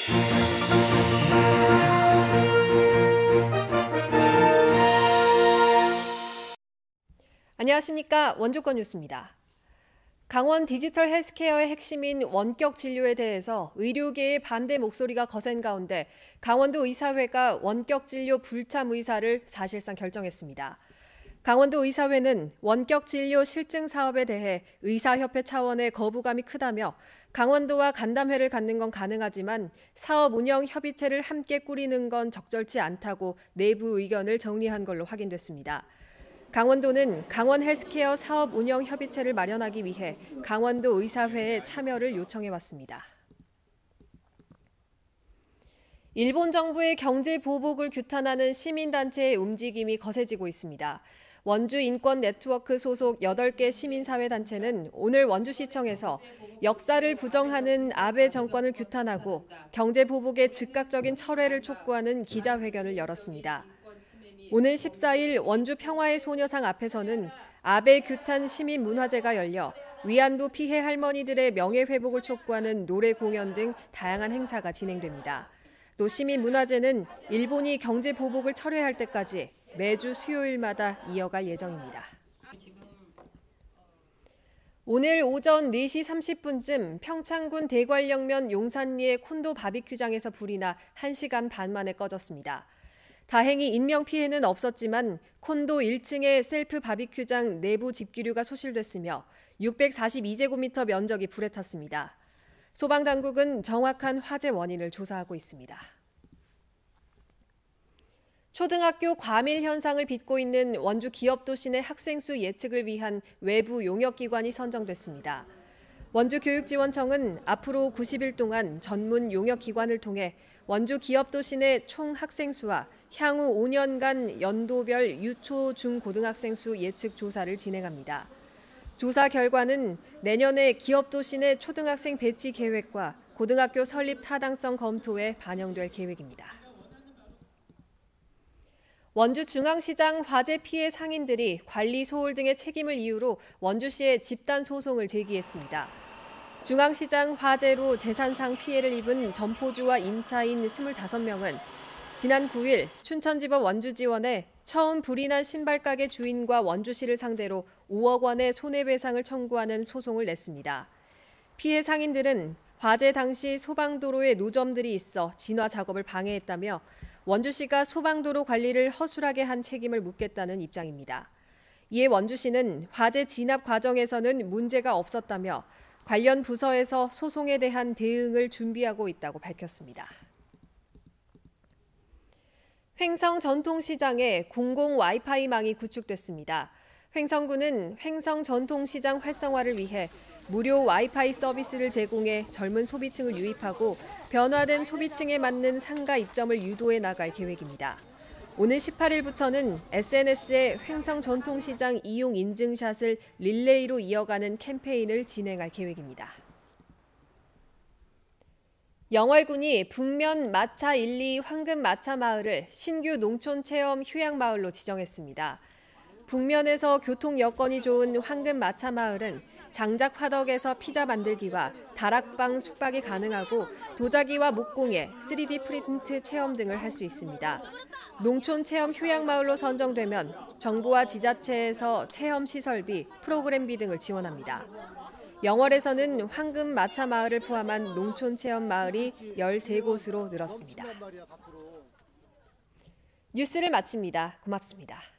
안녕하십니까. 원주권 뉴스입니다. 강원 디지털 헬스케어의 핵심인 원격 진료에 대해서 의료계의 반대 목소리가 거센 가운데 강원도 의사회가 원격 진료 불참 의사를 사실상 결정했습니다. 강원도 의사회는 원격 진료 실증 사업에 대해 의사협회 차원의 거부감이 크다며 강원도와 간담회를 갖는 건 가능하지만 사업 운영 협의체를 함께 꾸리는 건 적절치 않다고 내부 의견을 정리한 걸로 확인됐습니다. 강원도는 강원 헬스케어 사업 운영 협의체를 마련하기 위해 강원도 의사회에 참여를 요청해왔습니다. 일본 정부의 경제 보복을 규탄하는 시민단체의 움직임이 거세지고 있습니다. 원주 인권 네트워크 소속 8개 시민사회단체는 오늘 원주시청에서 역사를 부정하는 아베 정권을 규탄하고 경제 보복의 즉각적인 철회를 촉구하는 기자회견을 열었습니다. 오늘 14일 원주 평화의 소녀상 앞에서는 아베 규탄 시민 문화제가 열려 위안부 피해 할머니들의 명예회복을 촉구하는 노래 공연 등 다양한 행사가 진행됩니다. 또 시민 문화제는 일본이 경제 보복을 철회할 때까지 매주 수요일마다 이어갈 예정입니다. 오늘 오전 4시 30분쯤 평창군 대관령면 용산리의 콘도 바비큐장에서 불이 나 1시간 반 만에 꺼졌습니다. 다행히 인명피해는 없었지만 콘도 1층의 셀프 바비큐장 내부 집기류가 소실됐으며 642제곱미터 면적이 불에 탔습니다. 소방당국은 정확한 화재 원인을 조사하고 있습니다. 초등학교 과밀 현상을 빚고 있는 원주 기업도시 내 학생 수 예측을 위한 외부 용역기관이 선정됐습니다. 원주교육지원청은 앞으로 90일 동안 전문 용역기관을 통해 원주 기업도시 내 총 학생 수와 향후 5년간 연도별 유초, 중, 고등학생 수 예측 조사를 진행합니다. 조사 결과는 내년에 기업도시 내 초등학생 배치 계획과 고등학교 설립 타당성 검토에 반영될 계획입니다. 원주중앙시장 화재 피해 상인들이 관리 소홀 등의 책임을 이유로 원주시에 집단 소송을 제기했습니다. 중앙시장 화재로 재산상 피해를 입은 점포주와 임차인 25명은 지난 9일 춘천지법 원주지원에 처음 불이 난 신발가게 주인과 원주시를 상대로 5억 원의 손해배상을 청구하는 소송을 냈습니다. 피해 상인들은 화재 당시 소방도로에 노점들이 있어 진화 작업을 방해했다며 원주시가 소방도로 관리를 허술하게 한 책임을 묻겠다는 입장입니다. 이에 원주시는 화재 진압 과정에서는 문제가 없었다며 관련 부서에서 소송에 대한 대응을 준비하고 있다고 밝혔습니다. 횡성 전통시장에 공공 와이파이망이 구축됐습니다. 횡성구는 횡성 전통시장 활성화를 위해 무료 와이파이 서비스를 제공해 젊은 소비층을 유입하고 변화된 소비층에 맞는 상가 입점을 유도해 나갈 계획입니다. 오늘 18일부터는 SNS에 횡성 전통시장 이용 인증샷을 릴레이로 이어가는 캠페인을 진행할 계획입니다. 영월군이 북면 마차 1, 2 황금 마차 마을을 신규 농촌 체험 휴양 마을로 지정했습니다. 북면에서 교통 여건이 좋은 황금 마차 마을은 장작 화덕에서 피자 만들기와 다락방 숙박이 가능하고 도자기와 목공예, 3D 프린트 체험 등을 할 수 있습니다. 농촌 체험 휴양 마을로 선정되면 정부와 지자체에서 체험 시설비, 프로그램비 등을 지원합니다. 영월에서는 황금 마차 마을을 포함한 농촌 체험 마을이 13곳으로 늘었습니다. 뉴스를 마칩니다. 고맙습니다.